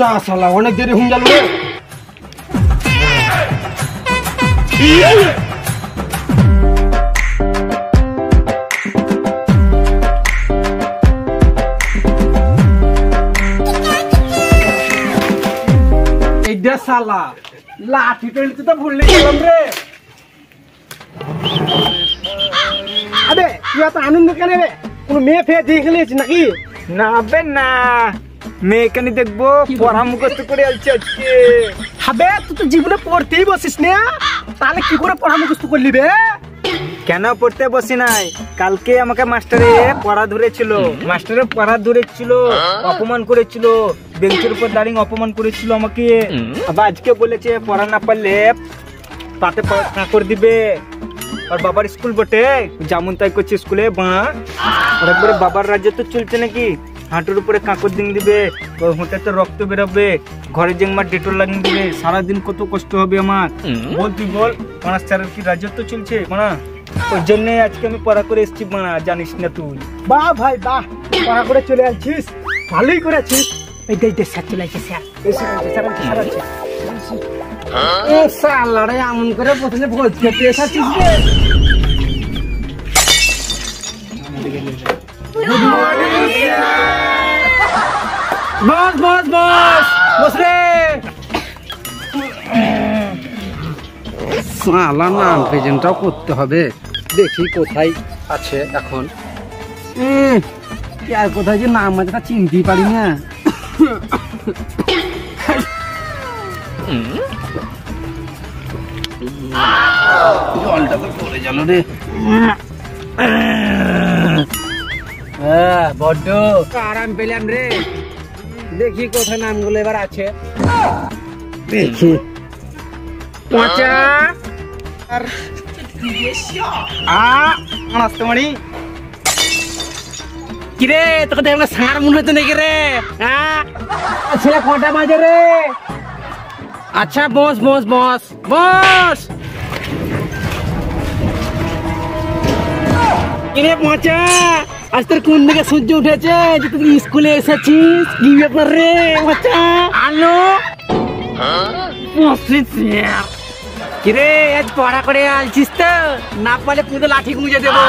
যা শালা অনেক দেরি হয়ে গেল রে। এইটা শালা লাঠি পেলতে তো ভুললে গেলাম রে। আবে তুই এত আনন্দ কেন রে? কোন মেয়ে ফেয়ে দেখে নিয়েছিস নাকি? না বে না, মেয়েখানি দেখবো পড়া মুখস্থ করে আসছে আজকে। হবে তুই তো জীবনে পড়তেই বসিস না, তাহলে কি করে পড়া মুখস্থ করলি বে? কেন পড়তে বসি নাই, কালকে আমাকে মাস্টারে পড়া ধরেছিল, মাস্টারে পড়া ধরেছিল, অপমান করেছিল, বেঞ্চের উপর দাঁড়িয়ে অপমান করেছিল আমাকে। আবার আজকে বলেছে পড়া না পারলে পাতে কাঁকড় দিবে। আর বাবার স্কুল বটে, যেমন তাই করছে স্কুলে একবারে বাবার রাজ্য তো চলছে নাকি, হাঁটুর উপরে কাঁকড় দিন দিবে, হোঁটাতে রক্ত বেরোবে, ঘরে জেংমার ডেটল লাগিয়ে দিবে, সারাদিন কত কষ্ট হবে আমার। বল তুই বল, মানা স্যারের কি রাজ্যত্ব চলছে মানা? ওই জন্য আজকে আমি পড়া করে এসেছি মানা, জানিস না তুই? বাহ ভাই বাহ, পড়া করে চলে আসছিস, ভালোই করেছিস। এইটা স্যার চলে আসছে, স্যার ও শালারে এমন করে বসলে ভোজ খেতে এসেছিস রে। বস বস বস বস রে। শালা নাম প্রেজেন্টটাও করতে হবে, দেখি কোথায় আছে এখন। আর কোথায় যে নাম আছে তা চিনতেই পারি না। জলটা তো পড়ে গেল রে। বড্ড আরাম পেলাম রে। দেখি কোথায় নামগুলো এবার আছে, দেখি। পচা আর আসতে মানি কিরে, তোকে দেখলে সার মনে হতো নাকি রে? হ্যাঁ ছেলে কটা বাজে রে? আচ্ছা বস বস বস বস। কিরে পচা, আজ তোর কোন দিকে সূর্য উঠেছে যে তুই স্কুলে এসেছিস? কি ব্যাপার রে পচা? আলো কিরে, আজ পড়া করে আলছিস তো? না পারলে পুরো লাঠি গুঁজে দেবো।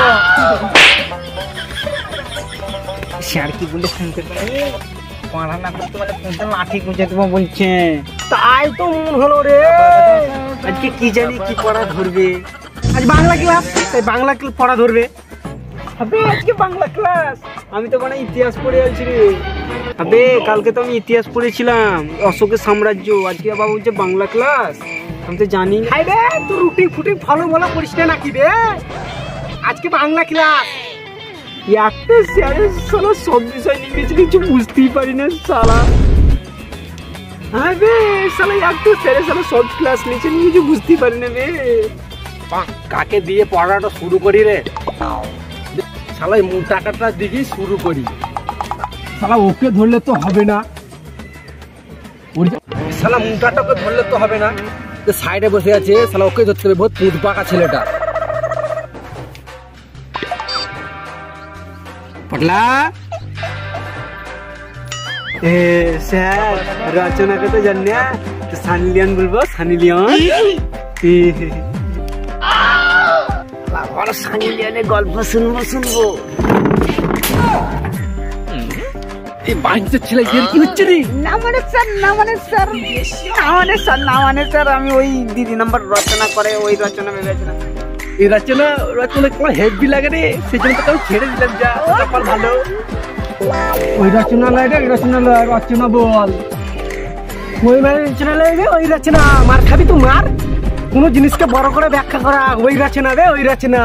স্যার কি বলে শুনতে পারে, পড়া না করতে পারলে ফোনটা লাঠি গুঁজে দেবো বলছে। তাই তো মন হলো রে। আজকে কি জানি কি পড়া ধরবে। আজ বাংলা ক্লাস, তাই বাংলা পড়া ধরবে। আবে আজকে বাংলা ক্লাস, আমি তো মানে ইতিহাস পড়ে আছি রে। আবে কালকে তো আমি ইতিহাস পড়েছিলাম, অশোকের সাম্রাজ্য, আজকে বাবা বলছে বাংলা ক্লাস। আমি তো জানি না। রে তুই রুটি ফুটি ফলো বলা করিস না নাকি রে? আজকে বাংলা ক্লাস। একটা স্যারের সালা সব বিষয় নিয়ে কিছু বুঝতেই পারি না সালা। আবে সালা একটা স্যারের সালা সব ক্লাস নিচে নিয়ে কিছু বুঝতেই পারি না রে। কাকে দিয়ে পড়াটা শুরু করি রে? শালা মোটাটা দিকে শুরু করি। শালা ওকে ধরলে তো হবে না, শালা মোটাটাকে ধরলে তো হবে না। সাইডে বসে আছে, শালা ওকে ধরতে হবে। বহুত পুঁত পাকা ছেলেটা। পটলা স্যার রচনাকে তো জানি না, তো সানি লিওন বলবো, সানি লিওন। সানি লিওনের গল্প শুনবো শুনবো। এই বাড়িতে ছেলে কি হচ্ছে রে? না মানে স্যার, না মানে স্যার, না মানে স্যার, না মানে স্যার, আমি ওই দিদি নাম্বার রচনা করে ওই রচনা ভেবেছিলাম। এই রচনা তোমার হেভি লাগে রে, সেই জন্য তো ছেড়ে দিলাম। যা কপাল ভালো। ওই রচনা লাগে, ওই রচনা রচনা বল। ওই রচনা লাগে, ওই রচনা। মার খাবি তো মার। কোনো জিনিসকে বড় করে ব্যাখ্যা করা। ওই রচনা রে, ওই রচনা।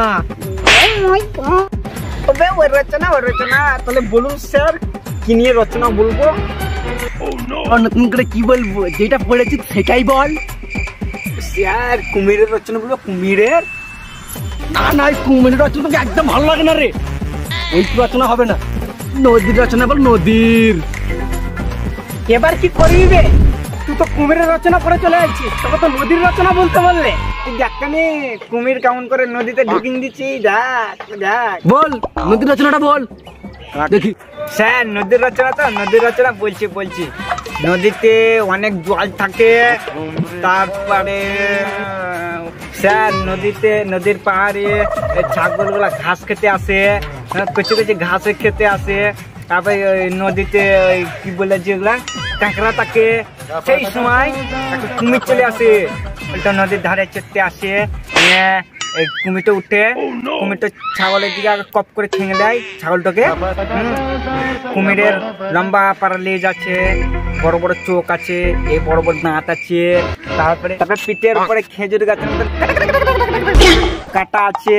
তবে ওই রচনা, ওই রচনা। তাহলে বলুন স্যার কি নিয়ে রচনা বলবো? নতুন করে কি বলবো? যেটা পড়েছি সেটাই বল। স্যার কুমিরের রচনা বলবো, কুমিরের। না না, কুমিরের রচনা তোকে একদম ভালো লাগে না রে। ওই রচনা হবে না, নদীর রচনা বল, নদীর। এবার কি করবি? তুই তো কুমিরের রচনা পড়ে চলে আসছিস, তোকে তো নদীর রচনা বলতে বললে। দেখানে কুমির কেমন করে নদীতে ঢুকিং দিচ্ছি। দেখ দেখ, বল নদীর রচনাটা বল দেখি। স্যার নদীর রচনা, তো নদীর রচনা বলছি বলছি। নদীতে অনেক জল থাকে। তারপরে স্যার নদীর পাহাড়ে ছাগলগুলা ঘাস খেতে আসে, কচি কচি ঘাসে খেতে আসে। তারপরে নদীতে কি বলে যেগুলা কাঁকড়া থাকে, সেই সময় একটা কুমির চলে আসে, ওইটা নদীর ধারে চেপতে আসে। এই কুমিরটা উঠে, কুমিরটা ছাগলের দিকে কপ করে ঠেঙে দেয় ছাগলটাকে। কুমিরের লম্বা পাড়া লেজ আছে, বড় বড় চোখ আছে, এই বড় বড় দাঁত আছে। তারপরে পিঠের উপরে খেজুর গাছের মতো কাটা আছে।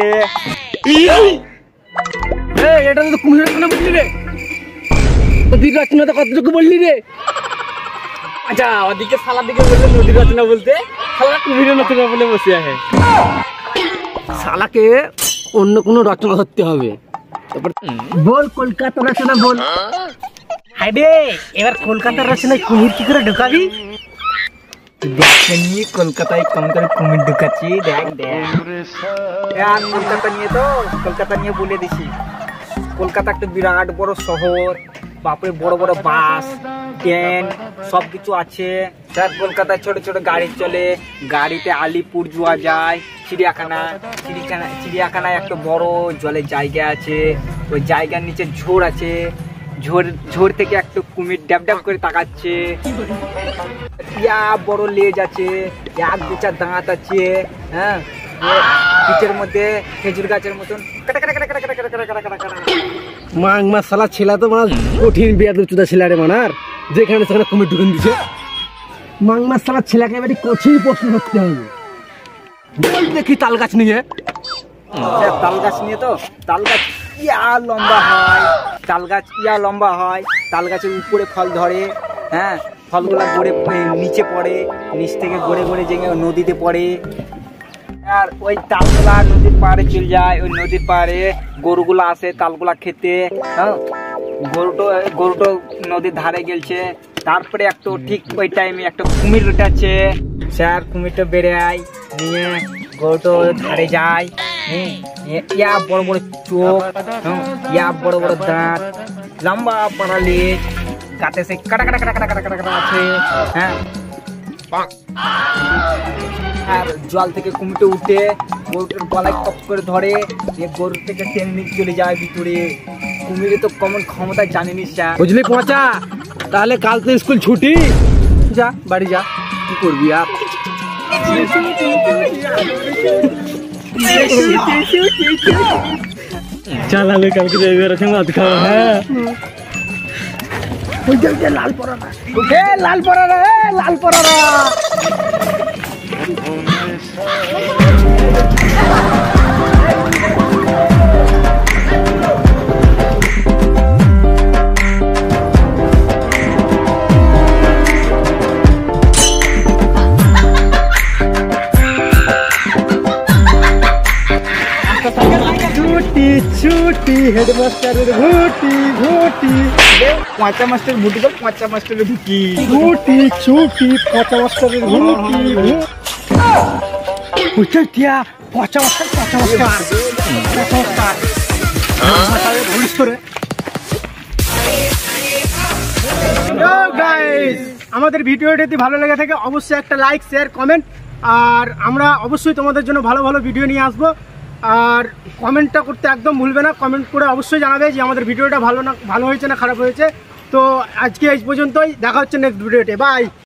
এটা তো কুমিরের কথা বললি রে, নদীর রচনা তো কতটুকু বললি রে? আচ্ছা, ওদিকে শালার দিকে বললে নদীর রচনা বলতে, শালা কুমিরের রচনা বলে বসে আছে। শালাকে অন্য কোনো রচনা ধরতে হবে। তারপর বল কলকাতার রচনা বল। হাইডে, এবার কলকাতার রচনায় কুমির কি করে ঢুকাবি? দেখেনি কলকাতায় কম করে কুমির ঢুকাচ্ছি, দেখ দেখ। কলকাতা নিয়ে বলে দিছি। কলকাতা একটা বিরাট বড় শহর, বাপরে বড় বড় বাস, ট্রেন সবকিছু আছে। স্যার কলকাতায় ছোট ছোট গাড়ি চলে, গাড়িতে আলিপুর যাওয়া যায়। চিড়িয়াখানায় একটা বড় জলের জায়গা আছে, ওই জায়গার নিচে ঝোড় আছে। ঝোড় থেকে একটা কুমির ড্যাব ড্যাব করে তাকাচ্ছে। বড় লেজ আছে, এক দু চার দাঁত আছে। হ্যাঁ, পিঠের মধ্যে খেজুর গাছের মতন মাং মা শালা ছেলা তো মাছ কঠিন বিয়াদব চুদা ছেলা রে মানার, যেখানে সেখানে কুমির ঢুকিয়ে দিছে। মাং মা শালা ছেলাকে এবারে কঠিন প্রশ্ন করতে হবে। বল দেখি তাল গাছ নিয়ে। তাল গাছ নিয়ে তো, তাল গাছ লম্বা হয়, তাল গাছের উপরে ফল ধরে। হ্যাঁ, ফলগুলা গড়ে নিচে পড়ে, নিচ থেকে গড়ে গড়ে যে নদীতে পড়ে। আর ওই তালগুলা নদীর পাড়ে চলে যায়, ওই নদীর পাড়ে গরুগুলা আসে তালগুলা খেতে। হ্যাঁ, গরুটো নদীর ধারে গেলছে। তারপরে একটা ঠিক ওই টাইমে একটা কুমির উঠেছে। স্যার কুমিরটা বেড়ায় নিয়ে গরুটো ধারে যায়। ইয়া বড় বড় চোখ, ইয়া বড় বড় দাঁত, লম্বা পাড়া লেজ, গাতে সে কাটা কাটা কাটা কাটা কাটা কাটা কাটা আছে। হ্যাঁ, আর জল থেকে কুমিরটা উঠে গরুটার গলায় কপ করে ধরে, গরু থেকে টেনে চলে যায় ভিতরে। কুমিরে তো কমন ক্ষমতা জানেনি স্যার। বুঝলি পচা, তাহলে কাল তো স্কুল ছুটি, যা বাড়ি যা, কি করবি আর। চালালে কালকে ভাত খাওয়া। হ্যাঁ, লাল পরারা, লাল পরারা, লাল পরারা। ছুটি হেডমাস্টারের ভুটি ভুটি, পচা মাস্টার ভুটি তো পচা মাস্টারের ভুটি ছুটি ছুটি পচা মাস্টারের ভুটি। বুঝছিস পচা মাস্টার, পচা মাস্টার, পচা মাস্টার ভুলিস করে। আমাদের ভিডিওটি যদি ভালো লেগে থাকে অবশ্যই একটা লাইক, শেয়ার, কমেন্ট। আর আমরা অবশ্যই তোমাদের জন্য ভালো ভালো ভিডিও নিয়ে আসবো। আর কমেন্টটা করতে একদম ভুলবে না, কমেন্ট করে অবশ্যই জানাবে যে আমাদের ভিডিওটা ভালো হয়েছে না খারাপ হয়েছে। তো আজকে এই পর্যন্তই, দেখা হচ্ছে নেক্সট ভিডিওতে। বাই।